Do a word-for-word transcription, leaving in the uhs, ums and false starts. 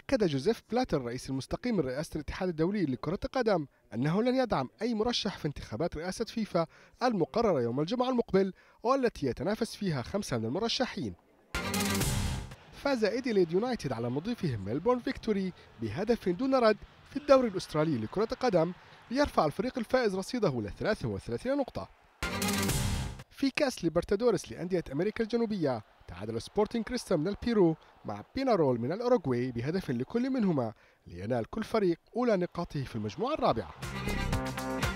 أكد جوزيف بلاتر رئيس المستقيم من رئاسة الاتحاد الدولي لكرة القدم أنه لن يدعم أي مرشح في انتخابات رئاسة فيفا المقررة يوم الجمعة المقبل، والتي يتنافس فيها خمسة من المرشحين. فاز إيديليد يونايتد على مضيفهم ميلبورن فيكتوري بهدف دون رد في الدوري الأسترالي لكرة القدم، ليرفع الفريق الفائز رصيده ل ثلاث وثلاثين نقطة. في كأس ليبرتادوريس لأندية أمريكا الجنوبية، تعادل سبورتينغ كريستا من البيرو مع بينارول من الأوروغواي بهدف لكل منهما، لينال كل فريق أولى نقاطه في المجموعة الرابعة.